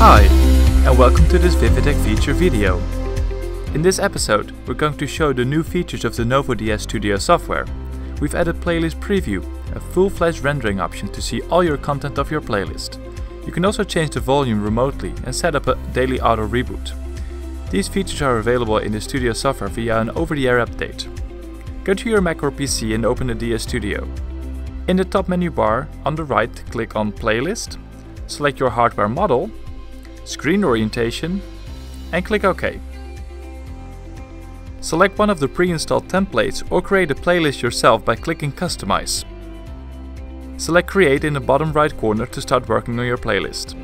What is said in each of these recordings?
Hi, and welcome to this Vivitek feature video. In this episode, we're going to show the new features of the NovoDS Studio Software. We've added Playlist Preview, a full-fledged rendering option to see all your content of your playlist. You can also change the volume remotely and set up a daily auto reboot. These features are available in the Studio Software via an over-the-air update. Go to your Mac or PC and open the DS Studio. In the top menu bar, on the right, click on Playlist, select your hardware model, screen orientation, and click OK. Select one of the pre-installed templates or create a playlist yourself by clicking Customize. Select Create in the bottom right corner to start working on your playlist.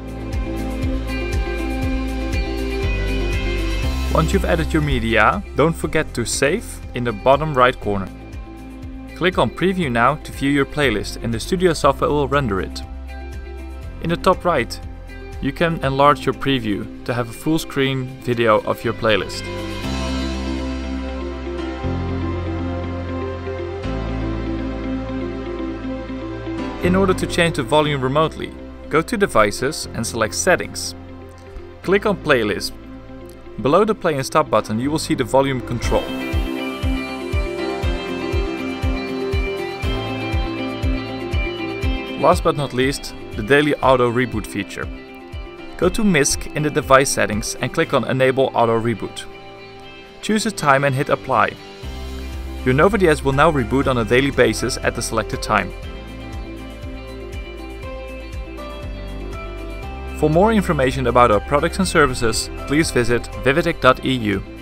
Once you've added your media, don't forget to save in the bottom right corner. Click on Preview now to view your playlist and the Studio Software will render it. In the top right, you can enlarge your preview to have a full screen video of your playlist. In order to change the volume remotely, go to Devices and select Settings. Click on Playlist. Below the play and stop button you will see the volume control. Last but not least, the daily auto reboot feature. Go to MISC in the device settings and click on Enable Auto Reboot. Choose a time and hit Apply. Your NovoDS will now reboot on a daily basis at the selected time. For more information about our products and services, please visit vivitek.eu.